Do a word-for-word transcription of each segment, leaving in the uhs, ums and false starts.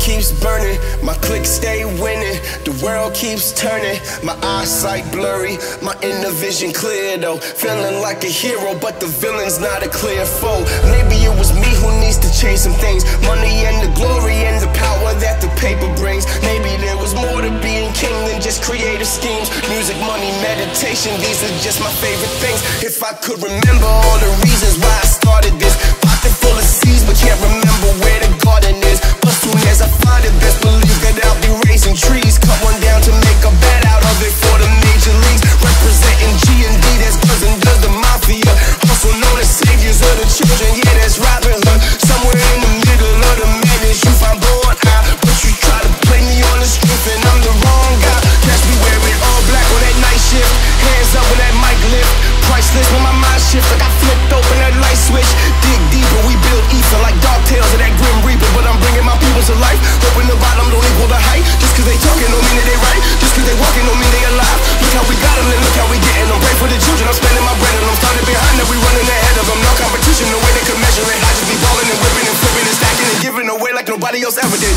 keeps burning, my click stay winning. The world keeps turning, my eyesight blurry, my inner vision clear though. Feeling like a hero, but the villain's not a clear foe. Maybe it was me who needs to change some things. Money and the glory and the power that the paper brings. Maybe there was more to being king than just creative schemes. Music, money, meditation, these are just my favorite things. If I could remember all the reasons why I started this. Pocket full of seeds, but can't remember where the garden is. But soon as I find it, best believe that I'll be raising trees. Cut one down to make a bed out of it for the major leagues. Representing G and D, that's cousin does the mafia. Also known as saviors of the children, yeah, that's Robin Hood. Somewhere in the middle of the madness, you find born out. But you try to play me on the strength, and I'm the wrong guy. Catch me wearing all black on that night shift. Hands up when that mic lift. Priceless when my mind shifts, like I flipped open that light switch. Dig deeper, we build ether like dark tales of that grim reaper. But I'm bringing my people to life. Hoping the bottom don't equal the height. Just cause they talking don't mean that they right. Just cause they walking don't mean they alive. Look how we got them, then look how we getting them. Pray for the children, I'm spending my bread and I'm starting behind them. We running ahead of them, no competition, no way they can measure it. I just be balling and whipping and flipping and stacking and giving away like nobody else ever did.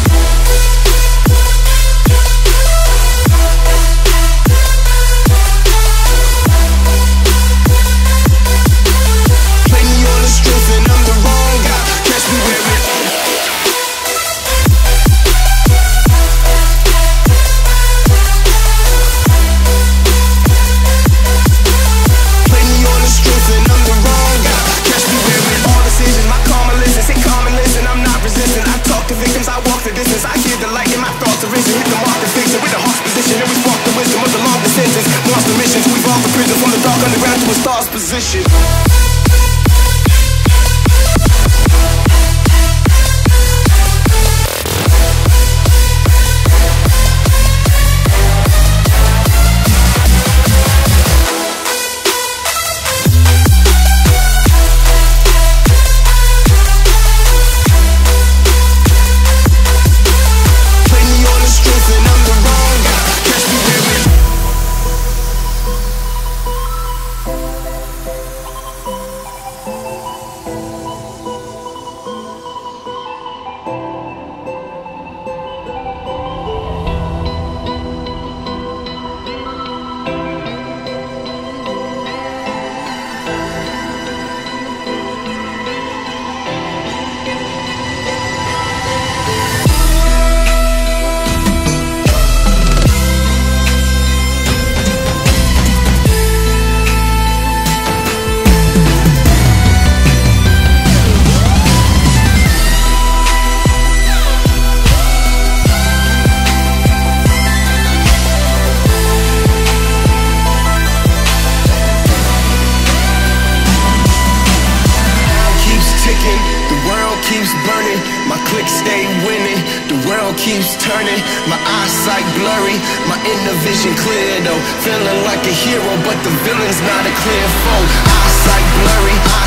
Position. Keeps turning, my eyesight blurry, my inner vision clear though. Feeling like a hero, but the villain's not a clear foe. Eyesight blurry, eyesight